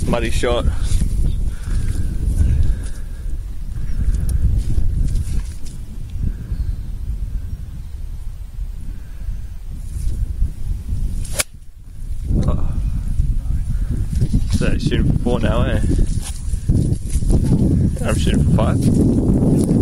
muddy shot. Oh. So shooting for 4 now, eh? I'm shooting for 5.